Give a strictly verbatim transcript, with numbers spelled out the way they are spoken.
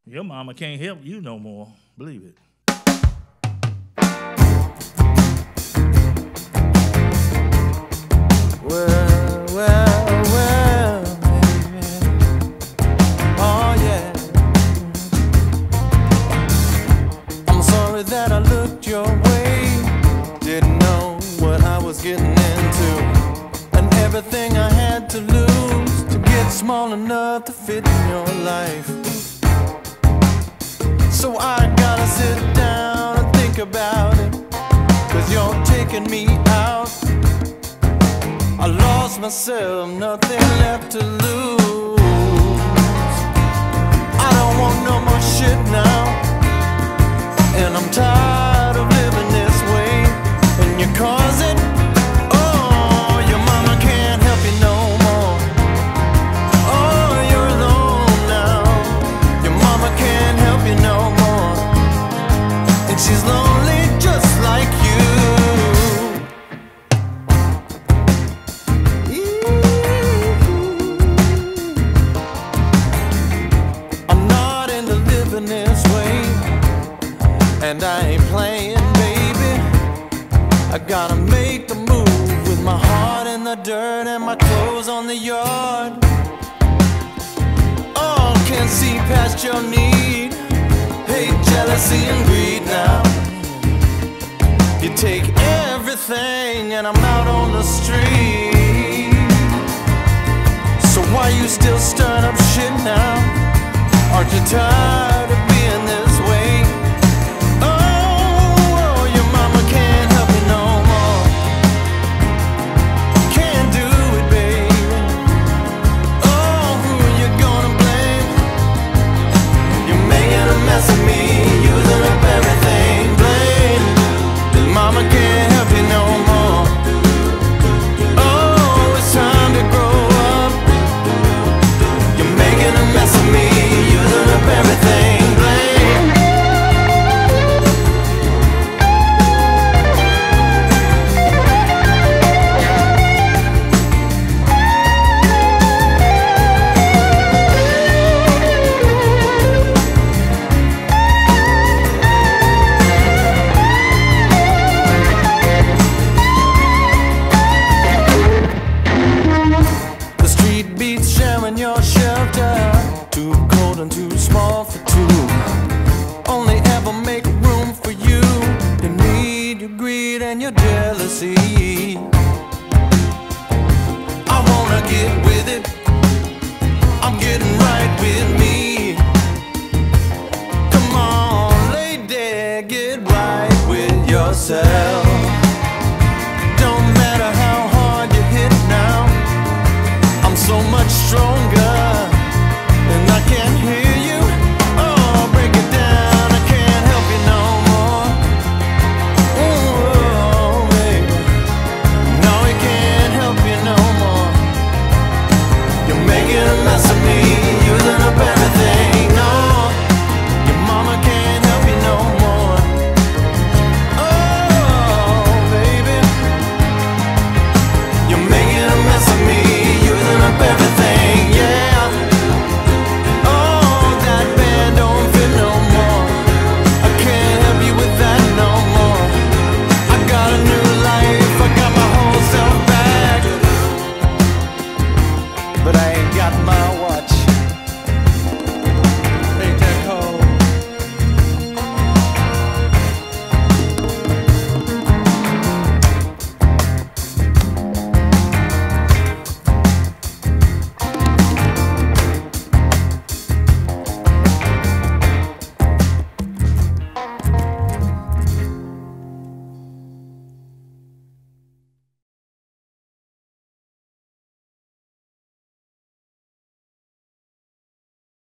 Your mama can't help you no more. Believe it. Well, well, well, baby. Oh, yeah. I'm sorry that I looked your way. Didn't know what I was getting into. And everything I had to lose to get small enough to fit in your life. So I gotta sit down and think about it, 'cause you're taking me out. I lost myself, nothing left to lose. I don't want no more shit now, and I'm tired of living this way. And you cause it, oh, your mama can't help you no more. Oh, you're alone now. Your mama can't help you no more, and she's lonely just like you. And I ain't playing, baby. I gotta make the move with my heart in the dirt and my clothes on the yard. Oh, can't see past your need. Hate, jealousy, and greed now. You take everything and I'm out on the street. So why you still stirring up shit now?